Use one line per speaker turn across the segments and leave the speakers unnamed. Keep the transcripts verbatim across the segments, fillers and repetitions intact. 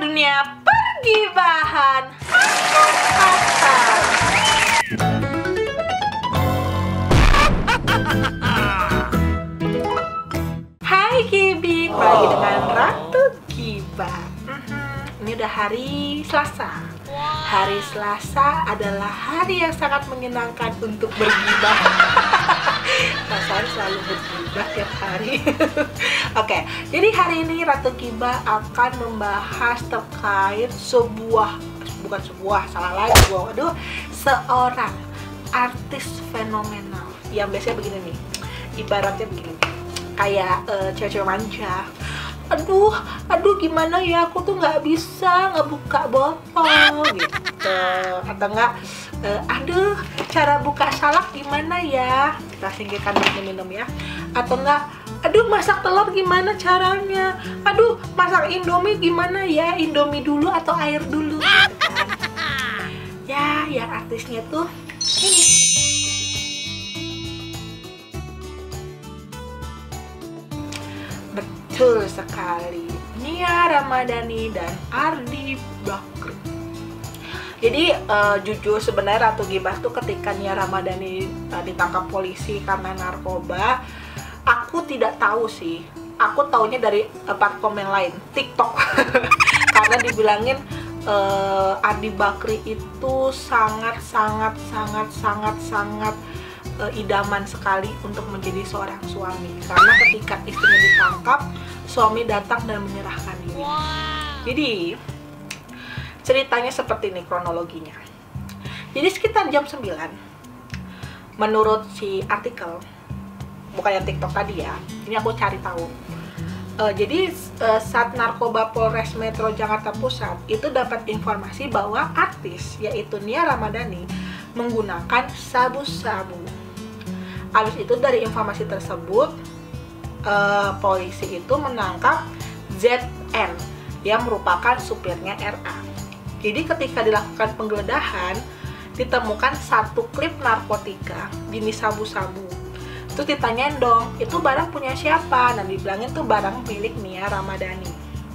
dunia pergibahan. Hai Gibik, lagi dengan Ratu Gibah. Ini udah hari Selasa. Hari Selasa adalah hari yang sangat menyenangkan untuk bergibah. Rasanya selalu bergibah tiap hari. Oke, jadi hari ini Ratu Gibah akan membahas terkait sebuah, bukan sebuah, salah lagi, waduh, seorang artis fenomenal yang biasanya begini nih, ibaratnya begini nih, kayak uh, cewek-cewek manja. Aduh, aduh gimana ya, aku tuh nggak bisa ngebuka botol gitu, atau enggak, uh, aduh cara buka salak gimana ya, kita singkirkan minum-minum ya, atau enggak, aduh masak telur gimana caranya, aduh masak indomie gimana ya, indomie dulu atau air dulu gitu kan. Ya, yang artisnya tuh ini. Betul sekali, Nia Ramadhani dan Ardi Bakri. Jadi uh, jujur sebenarnya Ratu Gibah tuh ketika Nia Ramadhani uh, ditangkap polisi karena narkoba, aku tidak tahu sih. Aku taunya dari uh, platform yang lain, TikTok. Karena dibilangin uh, Ardi Bakri itu sangat sangat sangat sangat sangat uh, idaman sekali untuk menjadi seorang suami. Karena ketika istrinya ditangkap, suami datang dan menyerahkan diri. Wow. Jadi ceritanya seperti ini kronologinya. Jadi sekitar jam sembilan, menurut si artikel, bukan yang TikTok tadi ya, ini aku cari tahu. Uh, jadi uh, saat Narkoba Polres Metro Jakarta Pusat itu dapat informasi bahwa artis yaitu Nia Ramadhani menggunakan sabu-sabu. Habis itu dari informasi tersebut, uh, polisi itu menangkap Z N yang merupakan supirnya R A. Jadi ketika dilakukan penggeledahan, ditemukan satu klip narkotika jenis sabu-sabu. Terus ditanyain dong, itu barang punya siapa? Nah, dibilangin tuh barang milik Nia Ramadhani.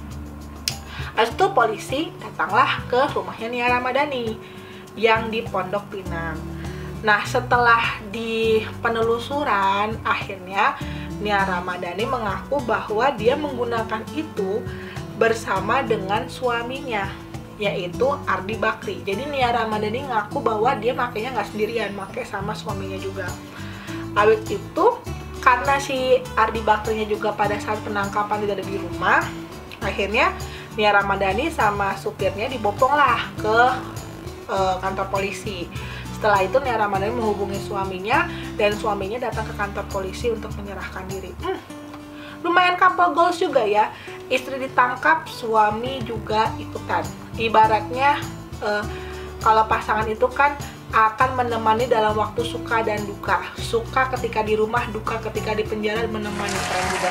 Habis itu polisi datanglah ke rumahnya Nia Ramadhani yang di Pondok Pinang. Nah, setelah di penelusuran, akhirnya Nia Ramadhani mengaku bahwa dia menggunakan itu bersama dengan suaminya, yaitu Ardi Bakri. Jadi Nia Ramadhani ngaku bahwa dia makanya nggak sendirian, pakai sama suaminya juga. Habis itu, karena si Ardi Bakrinya juga pada saat penangkapan tidak ada di rumah, akhirnya Nia Ramadhani sama supirnya dibopong lah ke uh, kantor polisi. Setelah itu Nia Ramadhani menghubungi suaminya dan suaminya datang ke kantor polisi untuk menyerahkan diri. Hmm, lumayan couple goals juga ya. Istri ditangkap, suami juga ikutan. Ibaratnya uh, kalau pasangan itu kan akan menemani dalam waktu suka dan duka. Suka ketika di rumah, duka ketika di penjara, menemani kalian juga.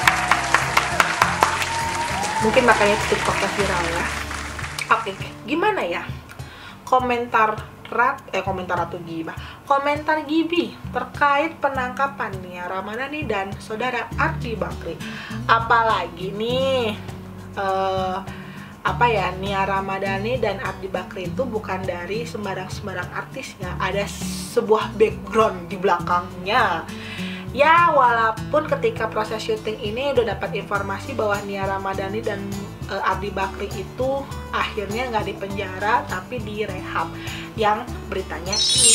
Mungkin makanya TikToknya viral ya. Oke, gimana ya komentar rat eh komentar Ratu Gibah, komentar Gibi terkait penangkapan Nia Ramadhani dan saudara Ardi Bakri? Apalagi nih uh, apa ya, Nia Ramadhani dan Ardi Bakri itu bukan dari sembarang-sembarang artis ya, ada sebuah background di belakangnya. Ya, walaupun ketika proses syuting ini udah dapat informasi bahwa Nia Ramadhani dan e, Ardi Bakri itu akhirnya nggak dipenjara tapi direhab, yang beritanya ini.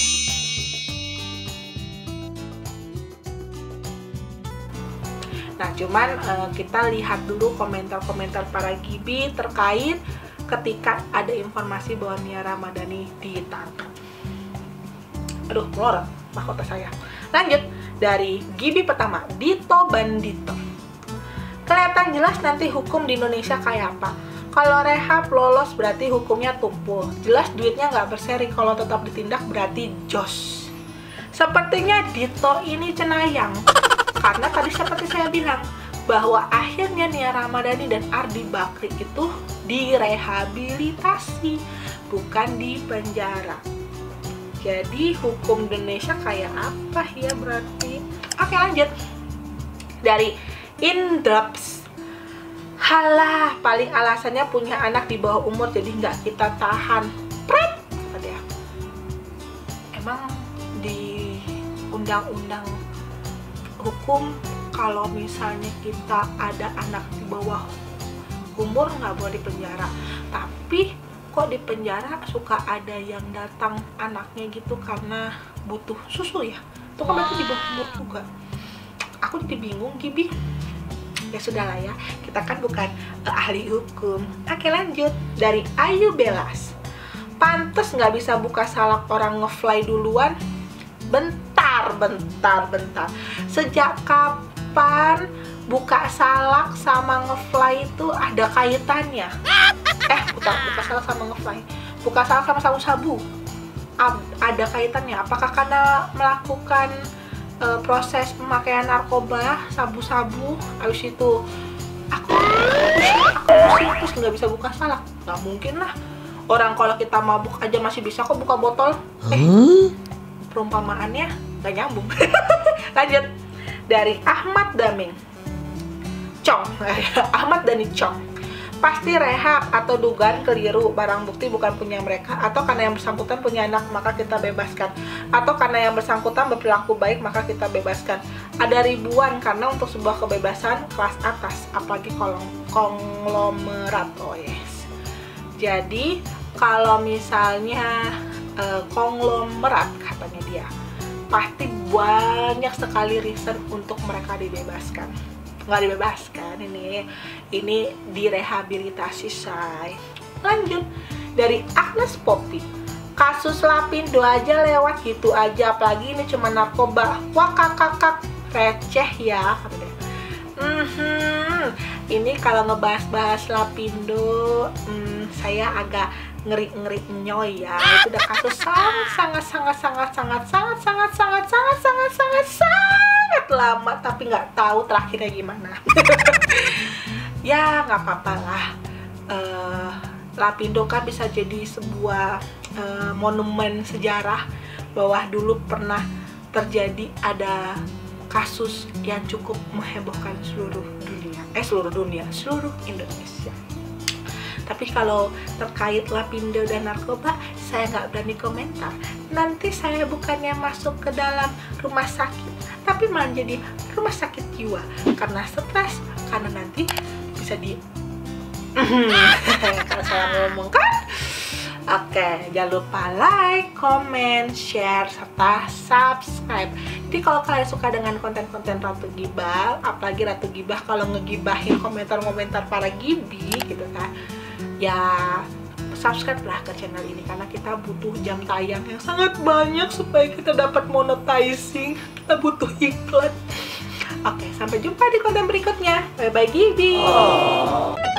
Nah, cuman uh, kita lihat dulu komentar-komentar para Gibi terkait ketika ada informasi bahwa Nia Ramadhani ditangkap. Aduh, melorot mahkota saya. Lanjut, dari Gibi pertama, Dito Bandito. Kelihatan jelas nanti hukum di Indonesia kayak apa. Kalau rehab lolos berarti hukumnya tumpul. Jelas duitnya nggak berseri, kalau tetap ditindak berarti jos. Sepertinya Dito ini cenayang. Karena tadi seperti saya bilang, bahwa akhirnya Nia Ramadhani dan Ardi Bakri itu direhabilitasi, bukan di penjara. Jadi hukum Indonesia kayak apa ya berarti? Oke, lanjut. Dari Indraps. Halah, paling alasannya punya anak di bawah umur jadi nggak kita tahan. Pret, kata dia. Emang di undang-undang hukum kalau misalnya kita ada anak di bawah umur nggak boleh dipenjara, tapi kok di penjara suka ada yang datang anaknya gitu karena butuh susu ya? Itu kan berarti di bawah umur juga. Aku jadi bingung, Gibi. Ya sudah lah ya, kita kan bukan uh, ahli hukum. Oke, lanjut. Dari Ayu Belas. Pantes nggak bisa buka salak orang ngefly duluan? Bentar, bentar, bentar. Sejak kapan buka salak sama ngefly itu ada kaitannya? Eh, bukan buka salak sama ngefly. Buka salak sama sabu-sabu. Ada kaitannya? Apakah karena melakukan Uh, proses pemakaian narkoba, sabu-sabu, habis itu aku aku pusing terus nggak bisa buka salak? Nggak mungkin lah. Orang kalau kita mabuk aja masih bisa kok buka botol. Eh, perumpamaannya nggak nyambung. Lanjut. Dari Ahmad Daming. Cong. Ahmad Dhani Cong. Pasti rehab atau dugaan keliru, barang bukti bukan punya mereka, atau karena yang bersangkutan punya anak maka kita bebaskan, atau karena yang bersangkutan berperilaku baik maka kita bebaskan. Ada ribuan karena untuk sebuah kebebasan kelas atas, apalagi kolong konglomerat. Oh yes. Jadi kalau misalnya uh, konglomerat katanya dia, pasti banyak sekali reason untuk mereka dibebaskan. Nggak dibebaskan, ini ini direhabilitasi, say. Lanjut. Dari Agnes Poppy. Kasus Lapindo aja lewat gitu aja, apalagi ini cuma narkoba. Wah, kakak-kakak receh ya, kata dia. Mm-hmm. Ini kalau ngebahas-bahas Lapindo, hmm, saya agak ngeri-ngeri nyoy ya. Itu udah kasus sangat sangat sangat sangat sangat sangat sangat sangat sangat sangat sangat sangat lama, tapi nggak tahu terakhirnya gimana. Ya nggak apa-apa lah. Uh, Lapindo kan bisa jadi sebuah uh, monumen sejarah bahwa dulu pernah terjadi ada kasus yang cukup menghebohkan seluruh dunia, eh seluruh dunia, seluruh Indonesia. Tapi kalau terkait Lapindo dan narkoba, saya nggak berani komentar. Nanti saya bukannya masuk ke dalam rumah sakit, tapi malah jadi rumah sakit jiwa karena stres, karena nanti bisa di kalau saya ngomong kan. Oke, jangan lupa like, comment, share, serta subscribe. Jadi kalau kalian suka dengan konten-konten Ratu Gibah, apalagi Ratu Gibah kalau ngegibahin komentar-komentar para gibi gitu kan, ya subscribe lah ke channel ini karena kita butuh jam tayang yang sangat banyak supaya kita dapat monetizing. Kita butuh iklan. Oke, sampai jumpa di konten berikutnya. Bye bye Gibi. Oh.